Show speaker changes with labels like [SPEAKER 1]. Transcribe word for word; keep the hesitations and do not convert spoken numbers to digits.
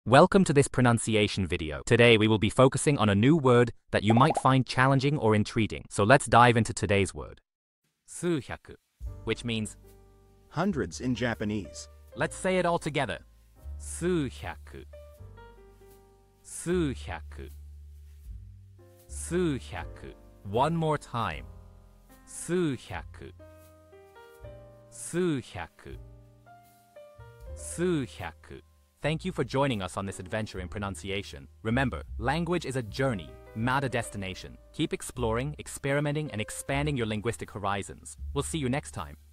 [SPEAKER 1] Welcome to this pronunciation video. Today we will be focusing on a new word that you might find challenging or intriguing. So let's dive into today's word. suuhyaku, which means
[SPEAKER 2] hundreds in Japanese.
[SPEAKER 1] Let's say it all together. suuhyaku. suuhyaku. suuhyaku. One more time. suuhyaku. suuhyaku. suuhyaku. Thank you for joining us on this adventure in pronunciation. Remember, language is a journey, not a destination. Keep exploring, experimenting, and expanding your linguistic horizons. We'll see you next time.